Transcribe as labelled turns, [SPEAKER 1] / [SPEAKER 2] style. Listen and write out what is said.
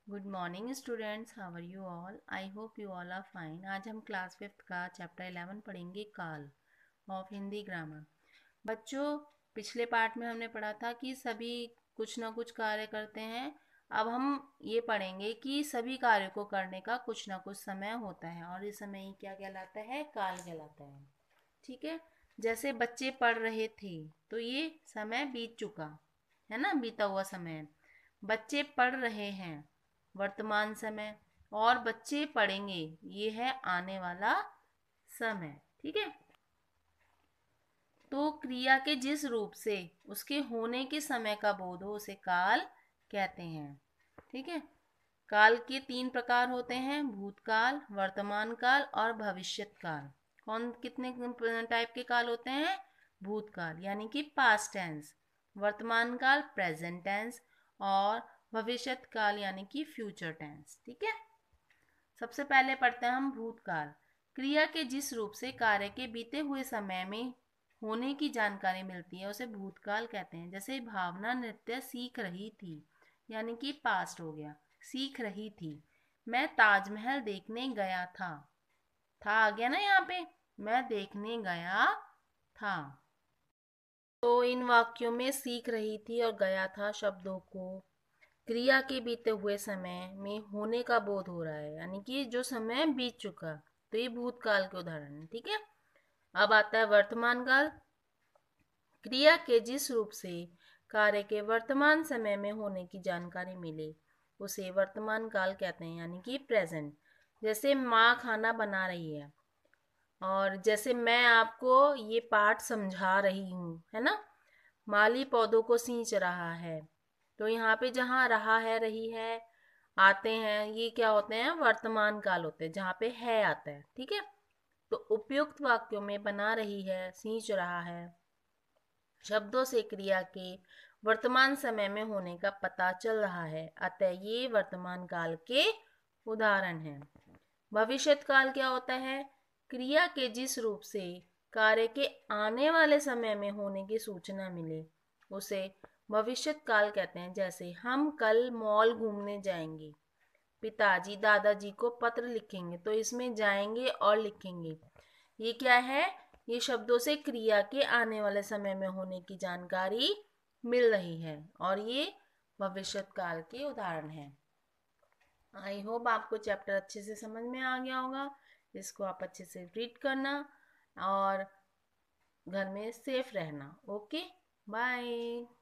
[SPEAKER 1] Good morning students, how are you all? I hope you all are fine. आज हम class 5th का chapter 11 पढ़ेंगे, काल of Hindi grammar. बच्चों, पिछले पार्ट में हमने पढ़ा था कि सभी कुछ ना कुछ कार्य करते हैं। अब हम ये पढ़ेंगे कि सभी कार्यों को करने का कुछ ना कुछ समय होता है और इस समय ही क्या कहलाता है? काल कहलाता है। ठीक है। जैसे बच्चे पढ़ रहे थे तो ये समय बीत चुका है ना, बीता हुआ समय। बच्चे पढ़ रहे हैं, वर्तमान समय। और बच्चे पढ़ेंगे, ये है आने वाला समय। ठीक है। तो क्रिया के जिस रूप से उसके होने के समय का बोध हो उसे काल कहते हैं। ठीक है। काल के 3 प्रकार होते हैं: भूतकाल, वर्तमान काल और भविष्यत काल। कौन कितने टाइप के काल होते हैं? भूतकाल यानी कि पास्ट टेंस, वर्तमान काल प्रेजेंट टेंस और भविष्यत काल यानी कि फ्यूचर टेंस। ठीक है। सबसे पहले पढ़ते हैं हम भूतकाल। क्रिया के जिस रूप से कार्य के बीते हुए समय में होने की जानकारी मिलती है उसे भूतकाल कहते हैं। जैसे भावना नृत्य सीख रही थी, यानी कि पास्ट हो गया, सीख रही थी। मैं ताजमहल देखने गया था आ गया ना यहाँ पे, मैं देखने गया था। तो इन वाक्यों में सीख रही थी और गया था शब्दों को क्रिया के बीते हुए समय में होने का बोध हो रहा है, यानी कि जो समय बीत चुका। तो ये भूतकाल के उदाहरण है। ठीक है। अब आता है वर्तमान काल। क्रिया के जिस रूप से कार्य के वर्तमान समय में होने की जानकारी मिले उसे वर्तमान काल कहते हैं, यानी कि प्रेजेंट। जैसे माँ खाना बना रही है और जैसे मैं आपको ये पाठ समझा रही हूँ, है ना। माली पौधों को सींच रहा है, तो यहाँ पे जहाँ रहा है, रही है, आते हैं, ये क्या होते हैं? वर्तमान काल होते हैं, जहाँ पे है आता है। ठीक है। तो उपयुक्त वाक्यों में बना रही है, सींच रहा है शब्दों से क्रिया के वर्तमान समय में होने का पता चल रहा है, अतः ये वर्तमान काल के उदाहरण हैं। भविष्यत काल क्या होता है? क्रिया के जिस रूप से कार्य के आने वाले समय में होने की सूचना मिले उसे भविष्यत काल कहते हैं। जैसे हम कल मॉल घूमने जाएंगे, पिताजी दादाजी को पत्र लिखेंगे, तो इसमें जाएंगे और लिखेंगे, ये क्या है? ये शब्दों से क्रिया के आने वाले समय में होने की जानकारी मिल रही है और ये भविष्यत काल के उदाहरण है। आई होप आपको चैप्टर अच्छे से समझ में आ गया होगा। इसको आप अच्छे से रीड करना और घर में सेफ रहना। Okay, bye.